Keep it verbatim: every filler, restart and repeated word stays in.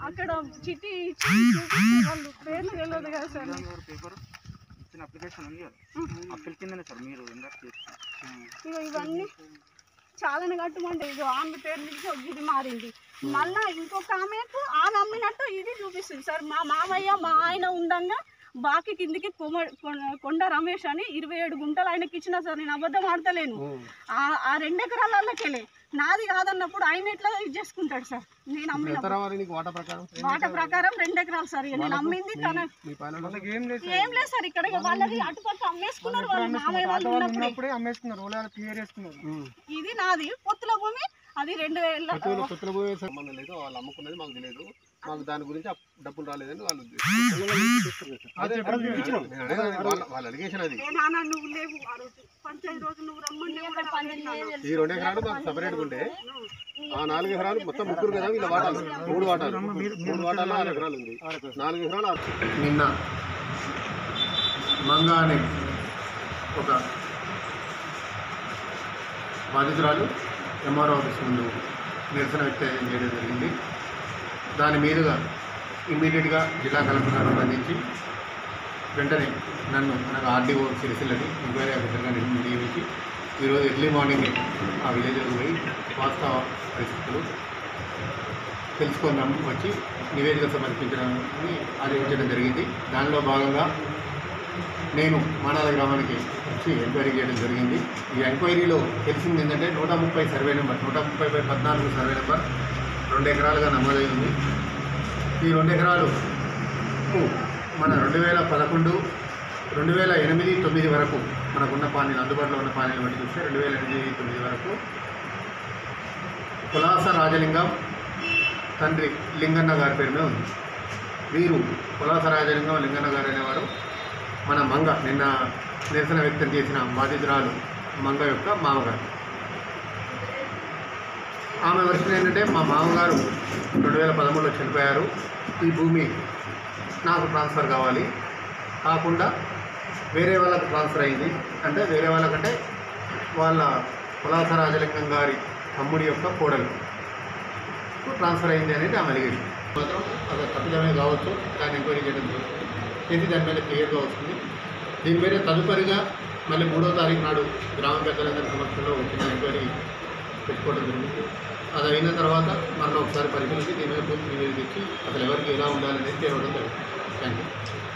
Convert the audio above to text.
అక్కడ చిట్టి ఇచ్చి వాళ్ళు పేర్లు తెలియదు కదా సార్. పేపర్ ఇచ్చిన అప్లికేషన్ ఉంది కదా, అప్లికేషన్ కిందనే సార్ మీరు ఇన్వెస్ట్ చేస్తారు. ఇగో ఇవన్నీ చాలానే కట్టమంటే ఇగో ఆమె పేరు నుంచి ఇది మారింది. మళ్ళీ ఇంకొక ఆమెకు ఆమె అమ్మినట్టు ఇది చూపిస్తుంది సార్. మా మామయ్య మా ఆయన ఉండంగా బాకి కిందికి కొమ కొండ రమేష్ అని ఇరవై ఏడు గుంటలు ఆయనకి ఇచ్చిన సార్. నేను అబద్ధం ఆడతలేను. ఆ రెండు ఎకరాలకెళ్ళి నాది కాదన్నప్పుడు ఆయన ఎట్లా ఇది చేసుకుంటాడు సార్. నేను అమ్మిన వాట ప్రకారం రెండు ఎకరాలు సార్. నేను అమ్మింది తన ఏం లేదు సార్. ఇక్కడ వాళ్ళది అటుపక్క అమ్మేసుకున్నారు వాళ్ళు, మామయ్య వాళ్ళు ఉన్నప్పుడే అమ్మేసుకున్నారు. ఇది నాది పొత్తుల భూమి, అది రెండు వేల పొత్తుల భూమి సంబంధం లేదు. వాళ్ళు అమ్ముకున్నది మాకు తెలియదు, మాకు దాని గురించి డబ్బులు రాలేదని వాళ్ళు వాళ్ళ అలిగేషన్. అది ఈ రెండు ఎకరాలు మాకు సపరేట్గా ఉంటే ఆ నాలుగు ఎకరాలు మొత్తం ముగ్గురు కదా వీళ్ళ వాటాలు, మూడు వాటాలు మూడు వాటాలు ఆరు ఎకరాలు ఉంది. నాలుగు ఎకరాలు నిన్న మంగా అనే ఒక బాధితురాలు ఎంఆర్ఓ ఆఫీస్ ముందు నిరసన వ్యక్తం చేయడం జరిగింది. దాని మీదుగా ఇమ్మీడియట్గా జిల్లా కలెక్టర్ గారు స్పందించి వెంటనే నన్ను నాకు ఆర్డీఓ సిరిసిల్లని ఎంక్వైరీ ఆఫీసర్గా నియమించి ఈరోజు ఎర్లీ మార్నింగ్ ఆ విలేజ్కి పోయి వాస్తవ పరిస్థితులు తెలుసుకుందాం వచ్చి నివేదిక సమర్పించడాన్ని ఆదేశించడం జరిగింది. దానిలో భాగంగా నేను మానాల గ్రామానికి వచ్చి ఎంక్వైరీ చేయడం జరిగింది. ఈ ఎంక్వైరీలో తెలిసింది ఏంటంటే నూట ముప్పై సర్వే నెంబర్ నూట ముప్పై బై పద్నాలుగు సర్వే నెంబర్ రెండు ఎకరాలుగా నమోదై ఉంది. ఈ రెండు ఎకరాలు మన రెండు వేల పదకొండు రెండు వేల ఎనిమిది తొమ్మిది వరకు మనకున్న పానీలు అందుబాటులో ఉన్న పానీలు బట్టి చూస్తే రెండు వేల ఎనిమిది తొమ్మిది వరకు పులాస రాజలింగం తండ్రి లింగన్న గారి పేరు మీద ఉంది. వీరు పులాస రాజలింగం లింగన్న గారు అనేవారు మన మంగ నిన్న నిరసన వ్యక్తం చేసిన బాధితురాలు మంగ యొక్క మామగారు. ఆమె వర్షన్ ఏంటంటే మా మామగారు రెండు వేల పదమూడులో చనిపోయారు, ఈ భూమి నాకు ట్రాన్స్ఫర్ కావాలి, కాకుండా వేరే వాళ్ళకు ట్రాన్స్ఫర్ అయింది అంటే వేరే వాళ్ళకంటే వాళ్ళ పులాస రాజలింగం గారి తమ్ముడి యొక్క కోడలు ట్రాన్స్ఫర్ అయింది అనేది ఆమె అలిగేషన్. మాత్రం అది తప్పిదమే కావచ్చు, దాన్ని ఎంక్వైరీ చేయడం జరుగుతుంది. ఇది దాని మీద క్లియర్గా వస్తుంది. దీని మీద తదుపరిగా మళ్ళీ మూడో తారీఖు నాడు గ్రామ పెద్దలందరి సమక్షంలో వచ్చిన ఎంక్వైరీ పెట్టుకోవడం జరిగింది. అది అయిన తర్వాత మరలా ఒకసారి పరిశీలించి దీని మీద పూర్తి నివేదిక ఇచ్చి అసలు ఎవరికి ఎలా ఉండాలనేది తేవడం జరుగుతుంది. Thank you.